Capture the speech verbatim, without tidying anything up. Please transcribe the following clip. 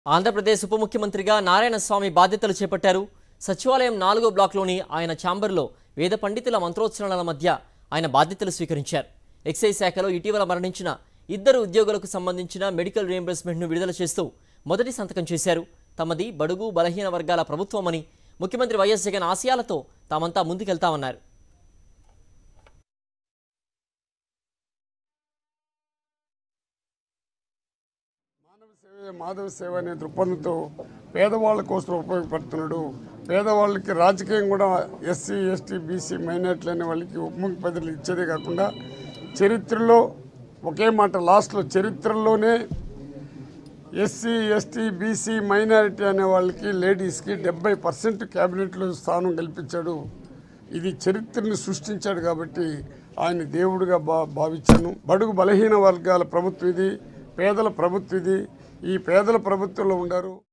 ఆంధ్రప్రదేశ్ ఉప ముఖ్యమంత్రిగా నారాయణస్వామి బాధ్యతలు చేపట్టారు. సచివాలయం నాలుగో బ్లాక్లోని ఆయన ఛాంబర్లో వేద పండితుల మంత్రోచ్చరణల మధ్య ఆయన బాధ్యతలు స్వీకరించారు. ఎక్సైజ్ శాఖలో ఇటీవల మరణించిన ఇద్దరు ఉద్యోగులకు సంబంధించిన మెడికల్ రీయింబర్స్మెంట్ను విడుదల చేస్తూ మొదటి సంతకం చేశారు. తమది బడుగు బలహీన వర్గాల ప్రభుత్వమని, ముఖ్యమంత్రి వైఎస్ జగన్ ఆశయాలతో తామంతా ముందుకెళ్తామన్నారు. మాధవ సేవ అనే దృక్పథంతో పేదవాళ్ళ కోసం ఉపయోగపడుతున్నాడు. పేదవాళ్ళకి రాజకీయం కూడా ఎస్సీ ఎస్టీ బీసీ మైనార్టీలు అనే వాళ్ళకి ఉప ముఖ్య పదవులు ఇచ్చేదే కాకుండా చరిత్రలో ఒకే మాట లాస్ట్లో చరిత్రలోనే ఎస్సీ ఎస్టీ బీసీ మైనారిటీ అనే వాళ్ళకి లేడీస్కి డెబ్బై పర్సెంట్ క్యాబినెట్లో స్థానం కల్పించాడు. ఇది చరిత్రని సృష్టించాడు కాబట్టి ఆయన దేవుడిగా భా భావించాను. బడుగు బలహీన వర్గాల ప్రభుత్వం ఇది, పేదల ప్రభుత్వం ఇది. ఈ పేదల ప్రభుత్వంలో ఉండారు.